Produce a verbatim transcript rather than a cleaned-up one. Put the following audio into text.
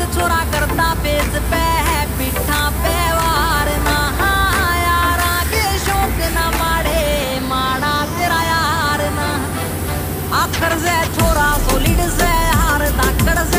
छोरा करता पेज पे है पिठा पे वार ना यारा के शौक ना माड़े माड़ा तेरा यार ना आखर से छोरा सोलिड से हार दाकड़ से